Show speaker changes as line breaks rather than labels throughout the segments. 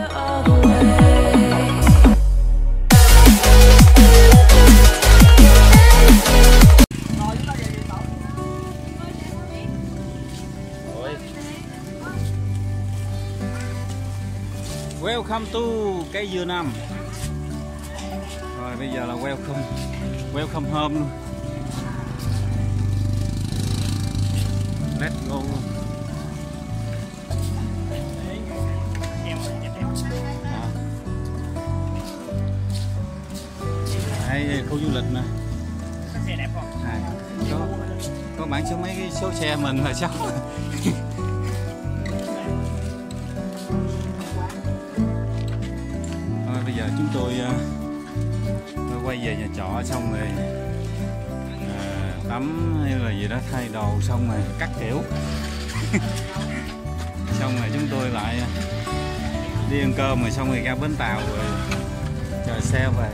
Welcome to cây dừa nằm. Rồi bây giờ là welcome home luôn. Let's go luôn. Đây khu du lịch nè.
Xe đẹp không?
Có bản số mấy cái số xe mình là sao? Bây giờ chúng tôi quay về nhà trọ xong rồi tắm hay là gì đó, thay đồ xong rồi cắt kiểu xong rồi chúng tôi lại đi ăn cơm, rồi xong rồi ra bến tàu rồi chờ xe về.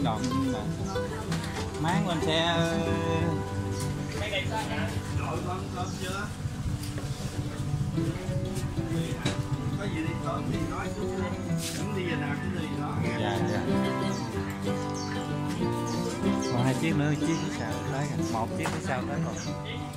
đọt máng lên xe.
Cái này sao hả?
Rồi con chưa? Có gì đi tóm thì nói chút đi giờ nào cũng đi đó.
Dạ dạ. Còn 2 chiếc nữa, chiếc phía sau tới, 1 chiếc phía sau tới rồi.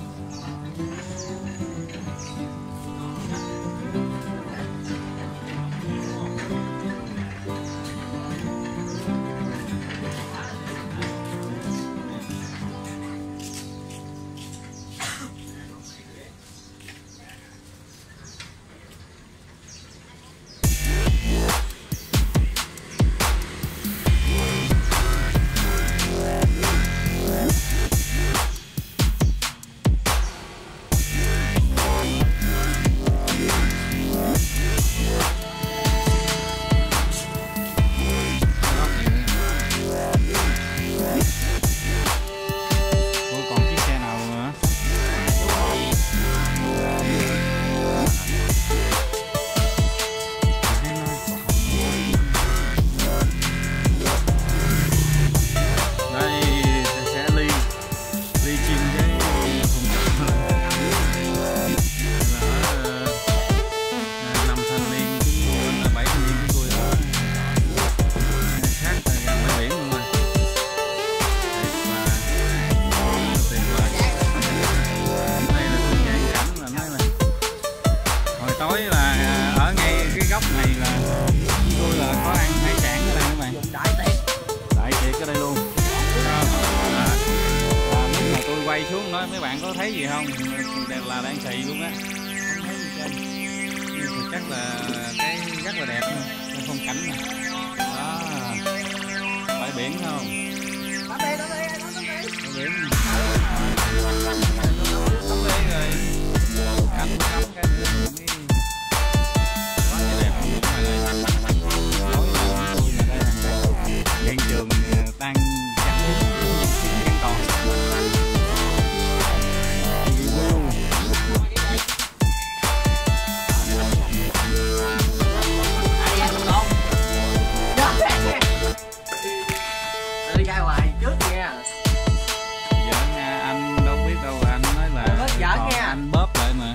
Quay xuống nói mấy bạn có thấy gì không, là đang xì luôn á, không thấy gì trên. Nhưng thực chất là cái rất là đẹp luôn, cái phong cảnh này. Đó, bãi biển không? Bãi biển. Tắm đi rồi, anh tắm cái quá là đẹp luôn các bạn ơi. Nói là tôi là đây là hiện trường đang chặt an toàn.
Đi ra ngoài trước nha.
Giỡn nha, anh đâu biết đâu, anh nói là
giỡn nha.
Anh bóp lại mà.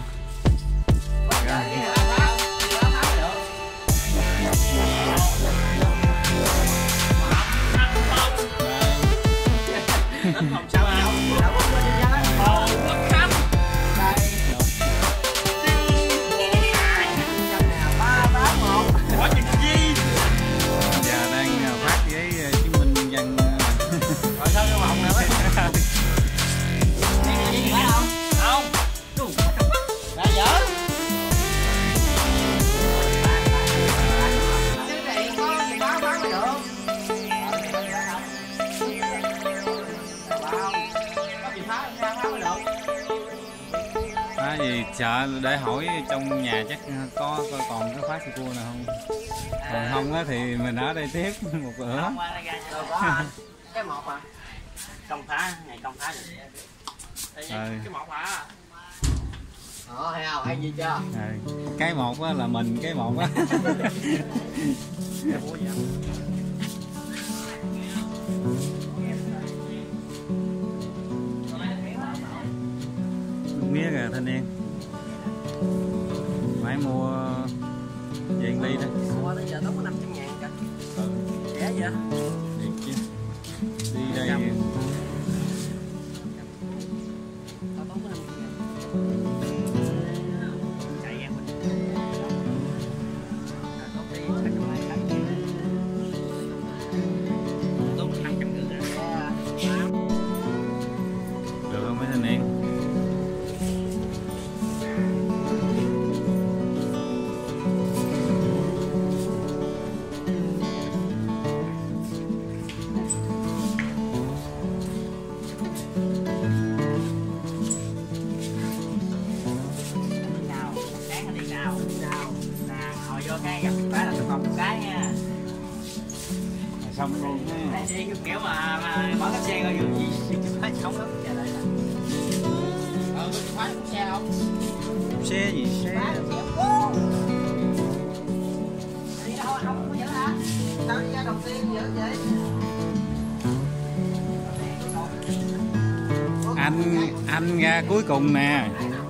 Phòng sao đâu có đi ra. Quốc khắp. Đây. Trăm nè, 381.
Có chuyện gì?
Giờ đang phát giấy chứng minh nhân dân.
Rồi sao cái mộng nè mấy. Đi phải không?
Không.
Đã dở.
Gì sợ để hỏi trong nhà chắc có còn cái khóa xì cua nào không, còn không á thì mình ở đây tiếp một bữa.
Cái một à,
Công phá, ngày công phá được. Cái một à.
Hay không, hay gì chưa?
Cái một á là mình, cái một á. Mía kìa thanh niên, phải mua về ly đó.
Mua tới giờ tốn có 500.000 kìa. Rẻ vậy?
Thiệt chứ. Đi đây
Tao tốn có 500.000.
Chạy em mình.
Tốn đi 220.
Tốn 550 rồi.
được không mấy thanh niên? Xong luôn á.
Đi cái kiểu mà bỏ cái xe rồi gì phải không lắm giờ đây.
Khóa được xe không?
Xe gì xe?
Đi đâu không có giữ hả? Sao đi ra đầu tiên giữ vậy?
anh ra cuối cùng nè.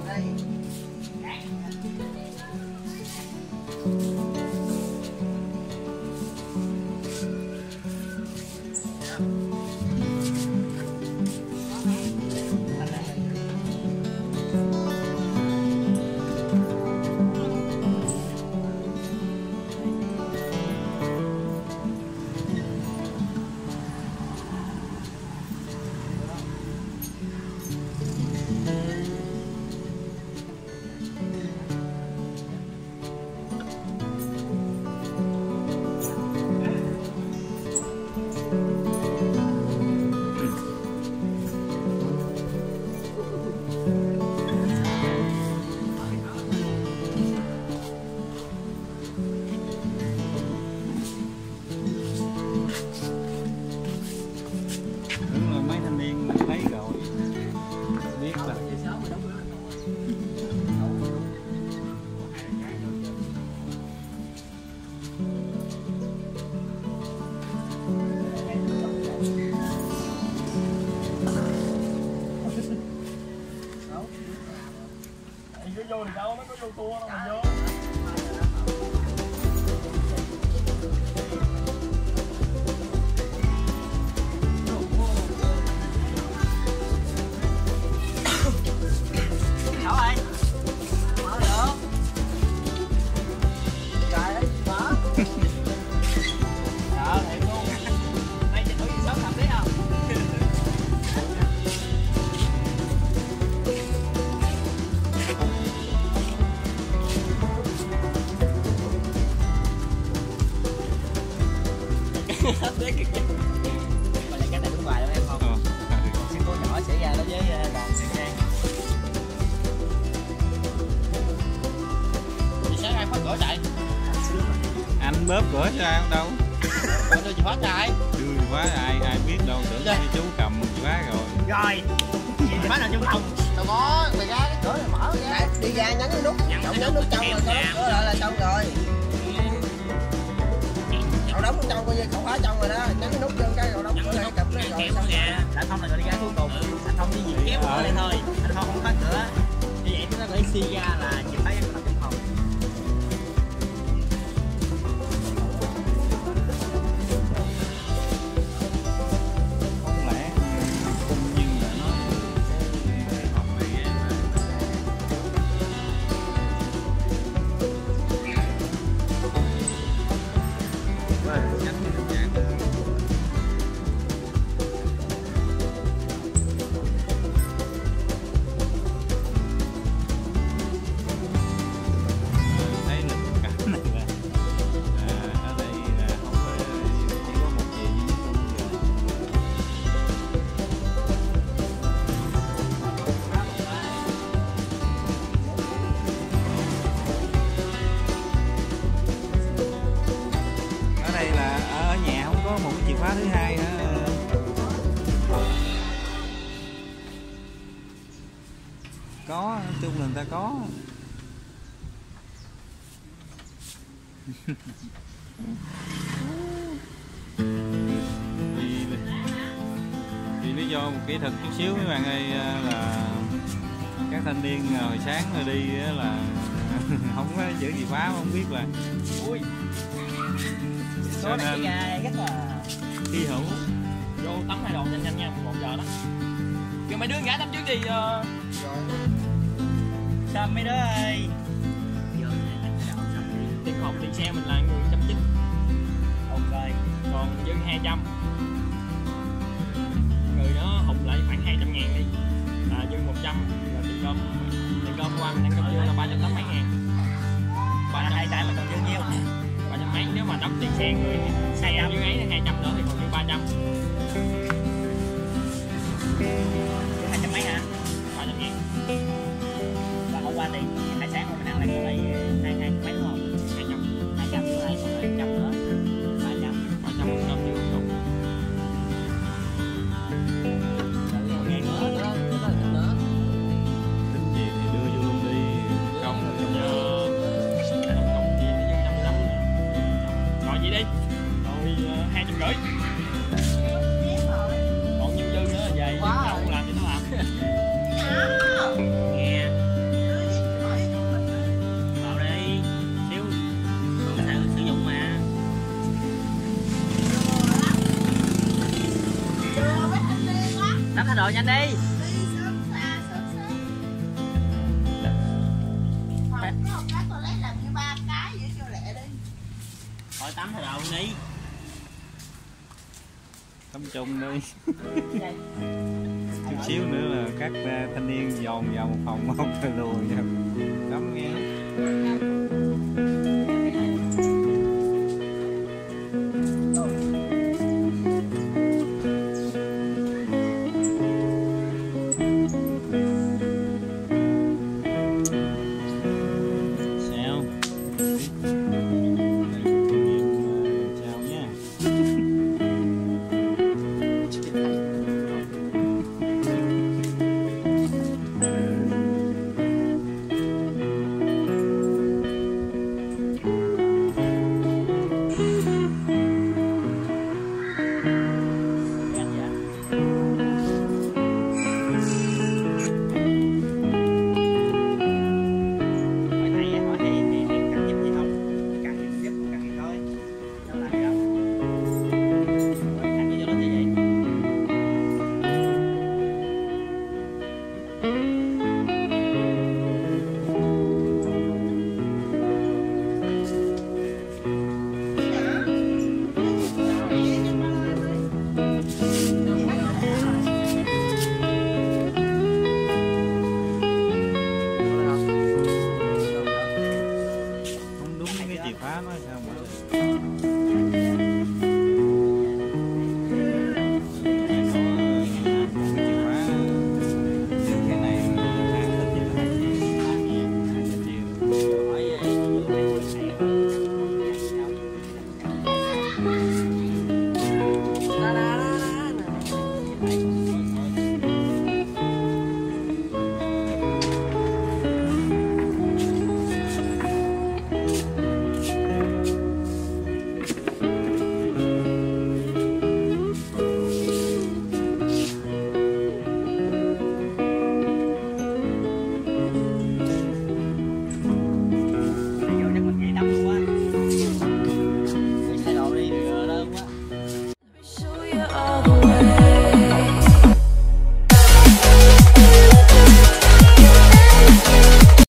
Vô thì đâu, nó có vô tour đâu mà vô.
Mà lại cái này đúng bài đâu em không? Sự cố nhỏ xảy ra đối với đoàn Tiền Giang. Chị sáng ai khóa cửa chạy?
Anh bóp cửa cho ai không đâu.
Đưa chị khóa chạy.
Đưa chìa khóa ai biết đâu, tưởng cái chú cầm chìa khóa rồi.
Rồi. Chìa khóa nào trong phòng? Đâu có, mày ra cái cửa này mở ra. Đi ra nhấn cái nút, nhấn nút trong rồi cửa lại là xong rồi. Cậu đóng trong coi như cậu khóa trong rồi đó, nhấn cái nút vô cái cậu đóng cửa lại cặp cái rồi xong rồi. Đã thông là rồi đi ra cuối cùng. Anh Thông đi gì kéo cửa lên thôi. Anh Thông không khóa cửa. Như vậy chúng ta có thể suy ra là chìa khóa trong phòng.
Không lẽ nhưng mà nó học này ghê mà. Chắc tình trạng thấy là cảnh này là ở đây là không có, chỉ có một chị duy nhất luôn ở đây là ở nhà không có một cái chìa khóa thứ hai nữa. Có, nói chung là người ta có. Vì lý do một kỹ thuật chút xíu mấy bạn ơi, là các thanh niên hồi sáng rồi đi là không có giữ chìa khóa, không biết là
Ui. Số này xảy ra rất là
hy hữu.
Vô tắm hai đồ nhanh nhanh nha, 1 giờ đó. Kêu mấy đứa ngã tắm trước đi.
sao mấy đứa ơi.
Tiền phòng tiền xe mình là người 190.
Ok.
Còn dư 200. Người đó hùng lại khoảng 200.000 đi. Là dư 100 là tiền cơm của anh ăn cơm trưa là 380 mấy ngàn.
2 chạy mà còn dư nhiêu?
300 mấy, nếu mà đóng tiền xe người xe như ấy là 200 nữa thì còn dư 300.
200 mấy hả?
300.000.
Và hôm qua thì 2 sáng hôm nào lại còn lấy 2 mấy đúng không? 200 với lại còn lấy 100 nữa. 300
cơm dư không?
Nghe nữa.
Tính gì thì đưa vô luôn đi, công
Công chia nó dư 500 nữa. Rồi vậy đi. Rồi 250. Còn nhiêu dư nữa về không làm cho nó làm.
rồi, nhanh đi. Thôi tắm thôi đâu đi.
Tắm chung đi. Chút xíu nữa là các thanh niên dồn vào một phòng một lùi nha.